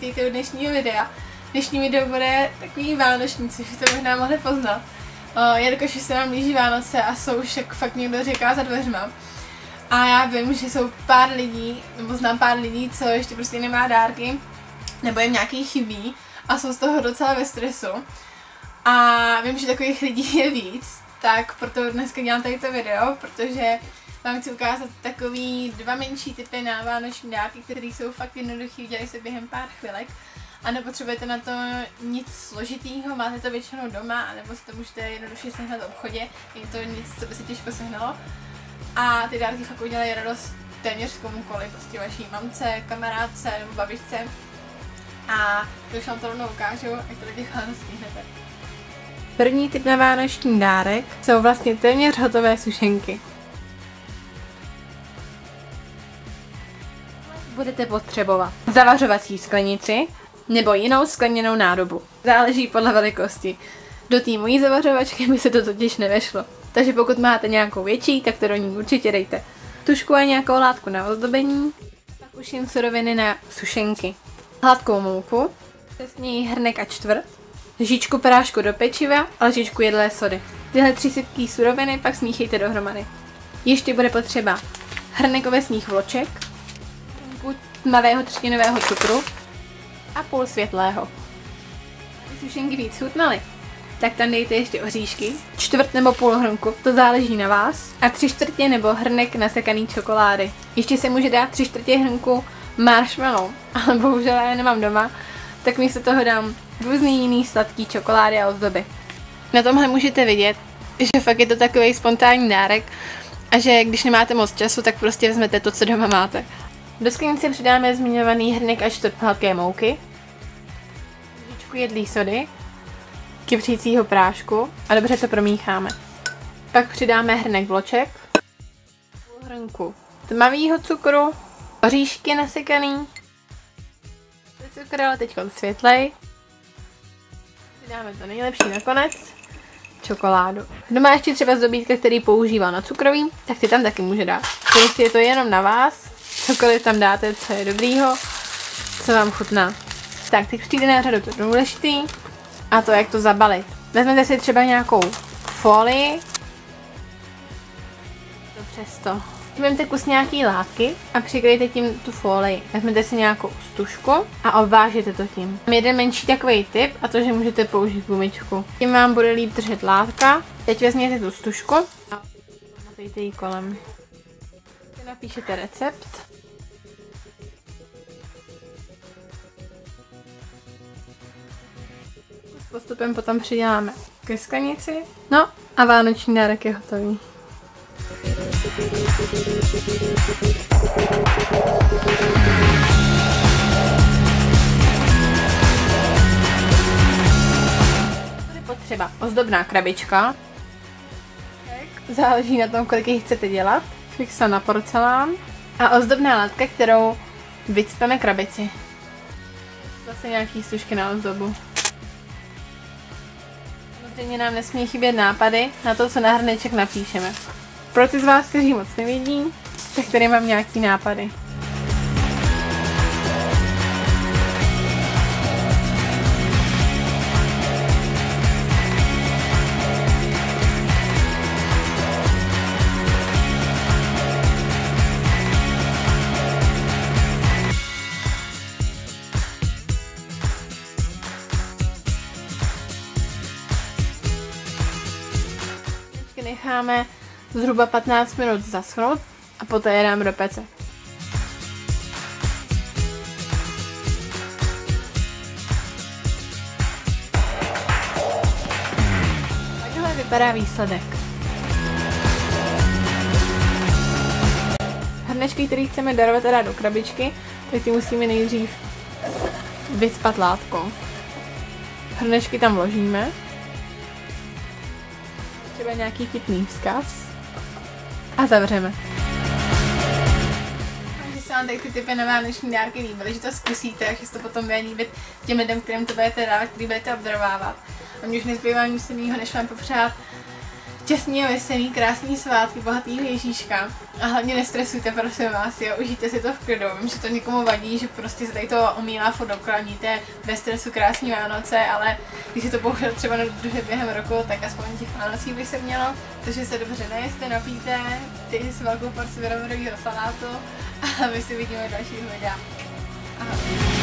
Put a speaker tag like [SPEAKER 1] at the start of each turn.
[SPEAKER 1] vítejte u dnešního videa. Dnešní video bude takový vánoční, což jste možná mohli poznat. Jelikož se nám blíží Vánoce a jsou už, jak fakt někdo říká, za dveřma. A já vím, že jsou pár lidí, nebo znám pár lidí, co ještě prostě nemá dárky, nebo jim nějaký chybí a jsou z toho docela ve stresu. A vím, že takových lidí je víc, tak proto dneska dělám tady to video, protože vám chci ukázat takový dva menší typy na vánoční dárky, které jsou fakt jednoduchý, udělají se během pár chvilek a nepotřebujete na to nic složitýho, máte to většinou doma, anebo si to můžete jednoduše sehnat v obchodě, je to nic, co by se těžko sehnalo. A ty dárky fakt udělají radost téměř komukoliv, prostě vaší mamce, kamarádce nebo babičce. A to už vám to rovnou ukážu, jak to do těch Vánoc stihnete. První typ na vánoční dárek jsou vlastně téměř hotové sušenky. Budete potřebovat zavařovací sklenici nebo jinou skleněnou nádobu. Záleží podle velikosti. Do té mojí zavařovačky by se to totiž nevešlo. Takže pokud máte nějakou větší, tak to do ní určitě dejte. Tužku a nějakou látku na ozdobení, pak už jen suroviny na sušenky. Hladkou mouku, přesněji hrnek a čtvrt, lžičku prášku do pečiva a lžičku jedlé sody. Tyhle tři sypké suroviny pak smíchejte dohromady. Ještě bude potřeba hrnek ovesných vloček, tmavého třtinového cukru a půl světlého. Aby sušenky víc chutnaly, tak tam dejte ještě oříšky, čtvrt nebo půl hrnku, to záleží na vás, a 3/4 nebo hrnek nasekaný čokolády. Ještě se může dát 3/4 hrnku marshmallow, ale bohužel já je nemám doma, tak místo toho dám různý jiný sladký čokolády a ozdoby. Na tomhle můžete vidět, že fakt je to takový spontánní dárek a že když nemáte moc času, tak prostě vezmete to, co doma máte. Do sklenice přidáme zmiňovaný hrnek a čtvrt hladké mouky, lžičku jedlé sody, kypřícího prášku a dobře to promícháme. Pak přidáme hrnek vloček, půl hrnku tmavého cukru, oříšky nasekaný, cukr, ale teď světlej. Přidáme to nejlepší nakonec, čokoládu. Kdo má ještě třeba zdobítka, který používá na cukrový, tak si tam taky může dát. Prostě je to jenom na vás, cokoliv tam dáte, co je dobrýho, co vám chutná. Tak, teď přijde na řadu to důležitý, a to, jak to zabalit. Vezmete si třeba nějakou folii, to přesto. Vezmete kus nějaký látky a přikryjte tím tu folii. Vezmete si nějakou stužku a obvážete to tím. Mám jeden menší takový tip, a to, že můžete použít gumičku. Tím vám bude líp držet látka. Teď vezměte tu stužku a natejte ji kolem. Napíšete recept. S postupem potom přiděláme ke sklenici. No a vánoční dárek je hotový. Bude potřeba ozdobná krabička. Záleží na tom, kolik jich chcete dělat. Fixa na porcelán. A ozdobná látka, kterou vycpeme krabici. Zase nějaký stužky na ozdobu. Samozřejmě nám nesmí chybět nápady na to, co na hrneček napíšeme. Pro ty z vás, kteří moc nevědí, tak tady mám nějaký nápady. Necháme zhruba 15 minut zaschnout a poté je dáme do pece. Takhle vypadá výsledek. Hrnečky, které chceme darovat a dát do krabičky, tak ty musíme nejdřív vycpat látkou. Hrnečky tam vložíme. Třeba nějaký tipný vzkaz a zavřeme. Takže se vám tady ty typy na vánoční dárky líbily, že to zkusíte a že se to potom bude líbit těm lidem, kterým to budete dávat, který budete obdarovávat. A mě už nezbývá nic jiného, než vám popřát Šťastný a veselý, krásný svátky, bohatýho Ježíška a hlavně nestresujte, prosím vás, jo, užijte si to v klidu. Vím, že to někomu vadí, že prostě se tady to omílá furt dokola, mějte bez stresu krásný Vánoce, ale když si to bohužel třeba nedodržet během roku, tak aspoň těch Vánocí by se mělo, takže se dobře nejeste, napijte, dejte si velkou porci vyrobeného salátu a my si vidíme v dalších videách. Ahoj.